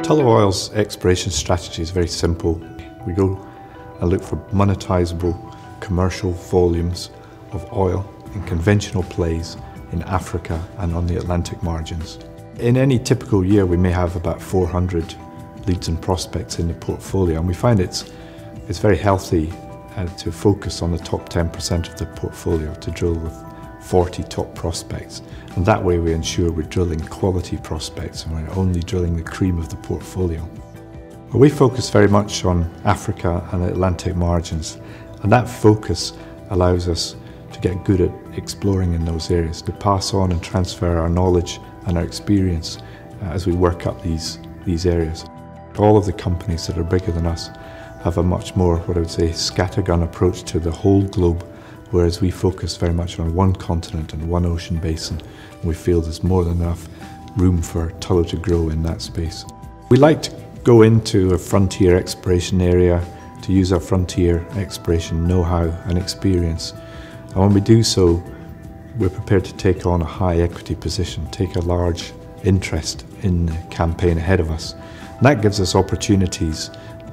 Tullow Oil's exploration strategy is very simple. We go and look for monetisable commercial volumes of oil in conventional plays in Africa and on the Atlantic margins. In any typical year we may have about 400 leads and prospects in the portfolio, and we find it's very healthy to focus on the top 10% of the portfolio, to drill with 40 top prospects, and that way we ensure we're drilling quality prospects and we're only drilling the cream of the portfolio. Well, we focus very much on Africa and the Atlantic margins, and that focus allows us to get good at exploring in those areas, to pass on and transfer our knowledge and our experience as we work up these areas. All of the companies that are bigger than us have a much more, what I would say, scattergun approach to the whole globe, whereas we focus very much on one continent and one ocean basin, and we feel there's more than enough room for Tullow to grow in that space. We like to go into a frontier exploration area to use our frontier exploration know-how and experience, and when we do so, we're prepared to take on a high equity position, take a large interest in the campaign ahead of us. And that gives us opportunities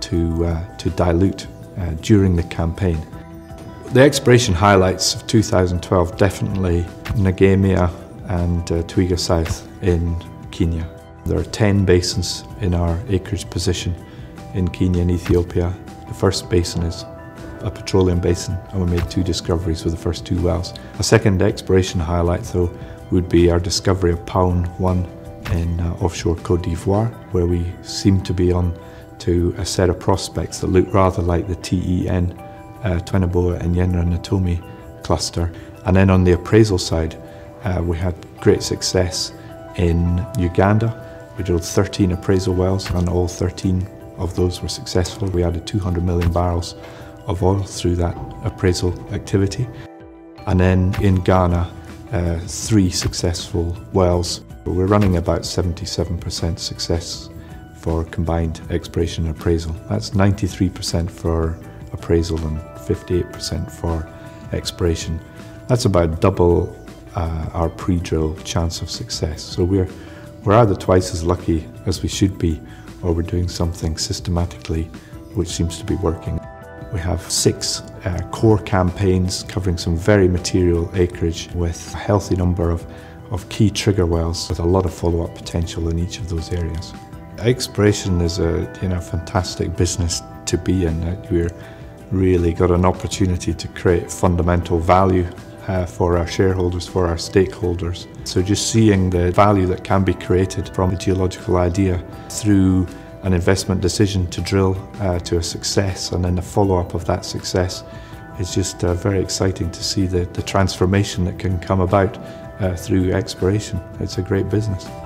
to dilute during the campaign. The exploration highlights of 2012, definitely Negemia and Twiga South in Kenya. There are 10 basins in our acreage position in Kenya and Ethiopia. The first basin is a petroleum basin, and we made 2 discoveries with the first 2 wells. A second exploration highlight, though, would be our discovery of Paon 1 in offshore Côte d'Ivoire, where we seem to be on to a set of prospects that look rather like the TEN, Tweneboa and Yenra Natomi cluster. And then on the appraisal side, we had great success in Uganda. We drilled 13 appraisal wells, and all 13 of those were successful. We added 200 million barrels of oil through that appraisal activity. And then in Ghana, 3 successful wells. We're running about 77% success for combined exploration and appraisal. That's 93% for appraisal and 58% for exploration. That's about double our pre-drill chance of success. So we're either twice as lucky as we should be, or we're doing something systematically which seems to be working. We have 6 core campaigns covering some very material acreage with a healthy number of key trigger wells with a lot of follow-up potential in each of those areas. Exploration is a fantastic business to be in. We're really got an opportunity to create fundamental value for our shareholders, for our stakeholders. So just seeing the value that can be created from a geological idea through an investment decision to drill to a success, and then the follow-up of that success, is just very exciting to see the transformation that can come about through exploration. It's a great business.